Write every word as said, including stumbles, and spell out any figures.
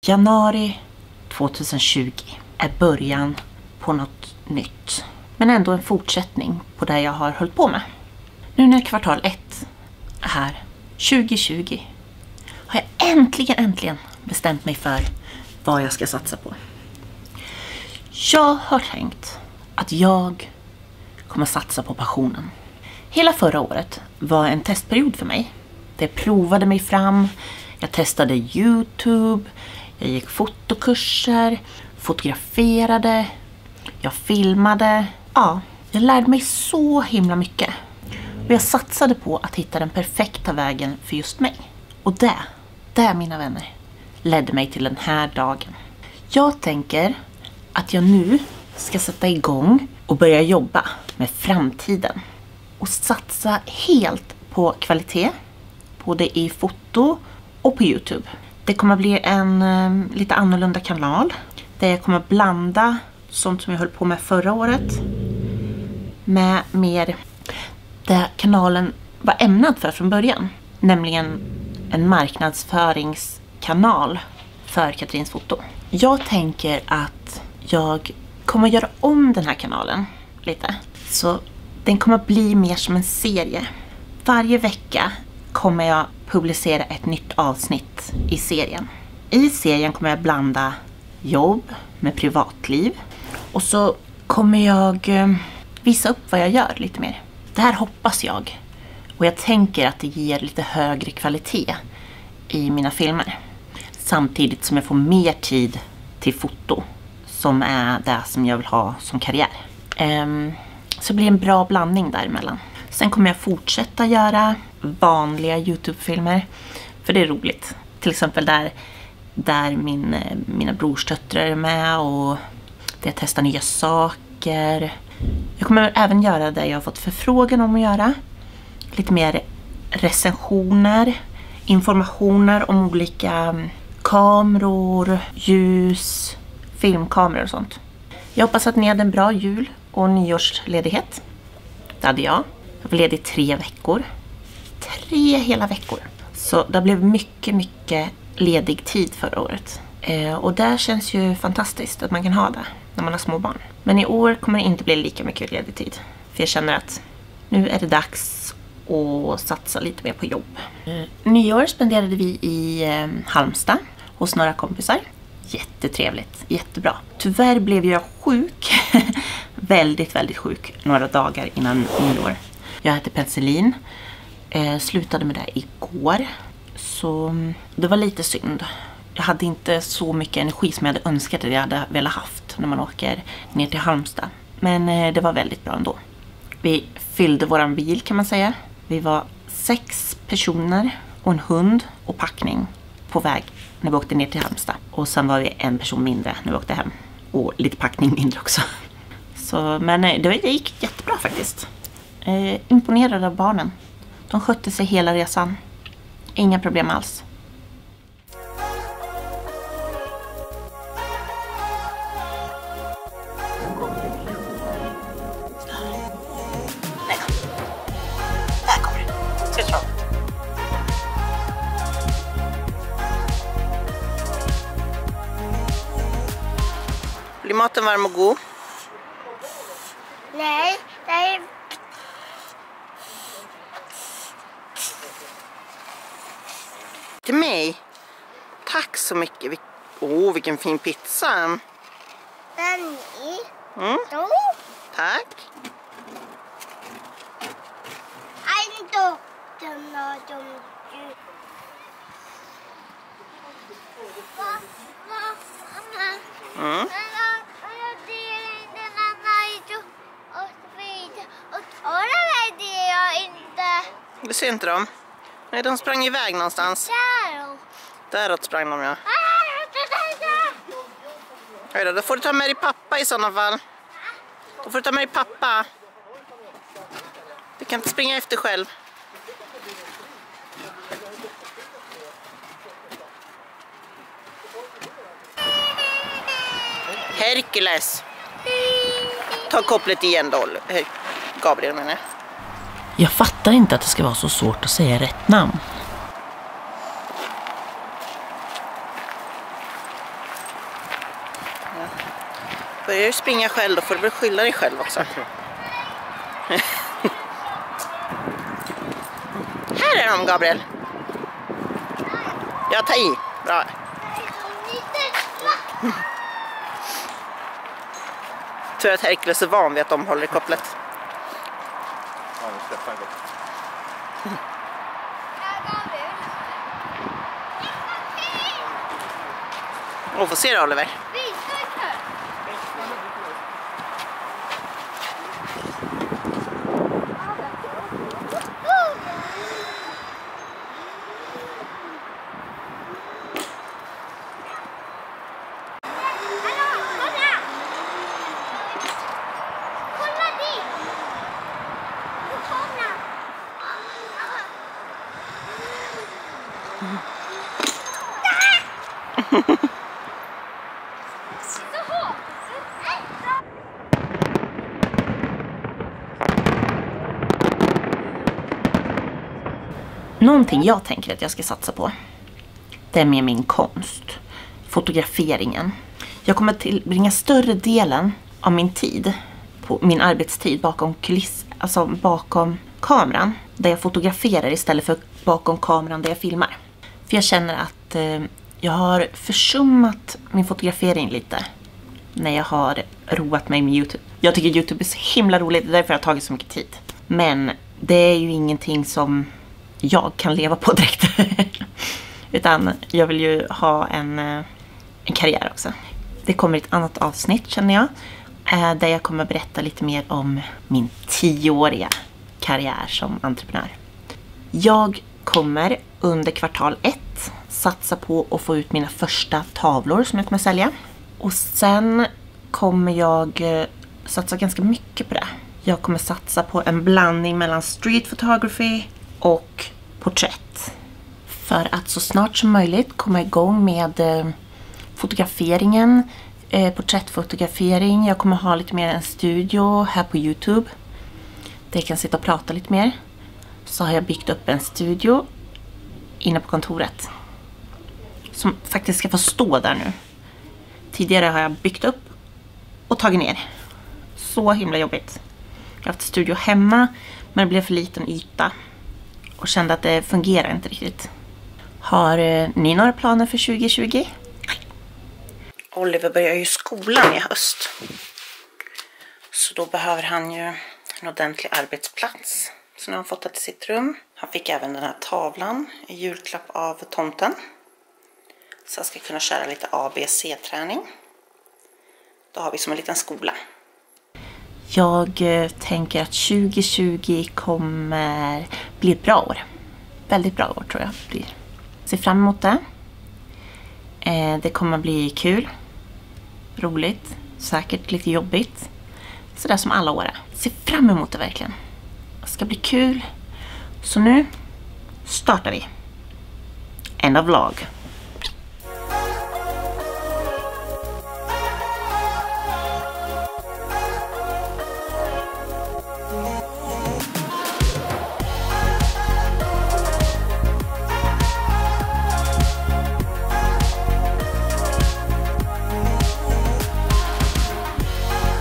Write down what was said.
Januari tjugohundratjugo är början på något nytt. Men ändå en fortsättning på det jag har hållit på med. Nu när kvartal ett är här, tjugohundratjugo, har jag äntligen, äntligen bestämt mig för vad jag ska satsa på. Jag har tänkt att jag kommer satsa på passionen. Hela förra året var en testperiod för mig. Jag provade mig fram, jag testade YouTube, jag gick fotokurser, fotograferade, jag filmade. Ja, jag lärde mig så himla mycket. Och jag satsade på att hitta den perfekta vägen för just mig. Och det, det mina vänner, ledde mig till den här dagen. Jag tänker att jag nu ska sätta igång och börja jobba med framtiden. Och satsa helt på kvalitet, både i foto och på YouTube. Det kommer bli en um, lite annorlunda kanal. Där jag kommer blanda sånt som jag höll på med förra året med mer det kanalen var ämnad för från början. Nämligen en marknadsföringskanal för Katrins foto. Jag tänker att jag kommer göra om den här kanalen lite. Så den kommer bli mer som en serie. Varje vecka kommer jag publicera ett nytt avsnitt i serien. I serien kommer jag blanda jobb med privatliv. Och så kommer jag visa upp vad jag gör lite mer. Det här hoppas jag. Och jag tänker att det ger lite högre kvalitet i mina filmer. Samtidigt som jag får mer tid till foto. Som är det som jag vill ha som karriär. Um, så det blir en bra blandning däremellan. Sen kommer jag fortsätta göra vanliga YouTube-filmer. För det är roligt. Till exempel där, där min, mina brorsdöttrar är med. Och där jag testar nya saker. Jag kommer även göra det jag har fått förfrågan om att göra. Lite mer recensioner. Informationer om olika kameror, ljus, filmkameror och sånt. Jag hoppas att ni hade en bra jul och nyårsledighet. Det hade jag. Jag var ledig tre veckor. Tre hela veckor. Så det blev mycket, mycket ledig tid förra året. Eh, och det känns ju fantastiskt att man kan ha det när man har små barn. Men i år kommer det inte bli lika mycket ledig tid. För jag känner att nu är det dags att satsa lite mer på jobb. Eh, nyår spenderade vi i eh, Halmstad hos några kompisar. Jättetrevligt, jättebra. Tyvärr blev jag sjuk. väldigt, väldigt sjuk några dagar innan nyår. Jag hade penicillin. Eh, slutade med det igår. Så det var lite synd. Jag hade inte så mycket energi som jag hade önskat att jag hade velat haft när man åker ner till Halmstad. Men eh, det var väldigt bra ändå. Vi fyllde våran bil kan man säga. Vi var sex personer och en hund och packning på väg när vi åkte ner till Halmstad. Och sen var vi en person mindre när vi åkte hem. Och lite packning mindre också. Så, men det, det gick jättebra faktiskt. Eh, imponerad av barnen. De skötte sig hela resan. Inga problem alls. Där kommer du. Ska jag tro. Blir maten varm och god? Nej, det är... Till mig? Tack så mycket. Åh, oh, vilken fin pizza. Den i. Mm. Då. Tack. Ändå. Den har de ju. Mm. Du ser inte dem? Nej, de sprang iväg någonstans. Däråt sprang de, ja. Hej då, då får du ta med dig pappa i sådana fall. Då får du ta med dig pappa. Du kan inte springa efter själv. Herkules. Ta kopplet igen då, Gabriel menar jag. Jag fattar inte att det ska vara så svårt att säga rätt namn. Ja. Börjar du springa själv, då får du väl skylla dig själv också. Här är de, Gabriel. Ja, ta i. Bra. Tror att Herkules är van vid att de håller i kopplet. Ja, nu släpper han gott. Och får se det, Oliver. Någonting jag tänker att jag ska satsa på, det är med min konst. Fotograferingen. Jag kommer tillbringa större delen av min tid, på min arbetstid bakom kuliss, alltså bakom kameran där jag fotograferar istället för bakom kameran där jag filmar. För jag känner att eh, jag har försummat min fotografering lite när jag har roat mig med YouTube. Jag tycker YouTube är så himla roligt, det är därför jag har tagit så mycket tid. Men det är ju ingenting som jag kan leva på direkt. Utan jag vill ju ha en, en karriär också. Det kommer ett annat avsnitt, känner jag. Där jag kommer berätta lite mer om min tioåriga karriär som entreprenör. Jag kommer under kvartal ett satsa på att få ut mina första tavlor som jag kommer sälja. Och sen kommer jag satsa ganska mycket på det. Jag kommer satsa på en blandning mellan street photography och porträtt. För att så snart som möjligt komma igång med eh, fotograferingen, eh, porträttfotografering. Jag kommer ha lite mer en studio här på YouTube. Där jag kan sitta och prata lite mer. Så har jag byggt upp en studio inne på kontoret. Som faktiskt ska få stå där nu. Tidigare har jag byggt upp och tagit ner. Så himla jobbigt. Jag har haft studio hemma, men det blev för liten yta. Och kände att det fungerar inte riktigt. Har eh, ni några planer för tjugo tjugo? Oliver börjar ju skolan i höst. Så då behöver han ju en ordentlig arbetsplats. Så nu har han fått det till sitt rum. Han fick även den här tavlan i julklapp av tomten. Så jag ska kunna köra lite A B C-träning. Då har vi som en liten skola. Jag eh, tänker att tjugo tjugo kommer bli ett bra år. Väldigt bra år tror jag blir. Ser fram emot det. Eh, det kommer bli kul. Roligt. Säkert lite jobbigt. Sådär som alla år är. Ser fram emot det verkligen. Det ska bli kul. Så nu startar vi. End of vlog.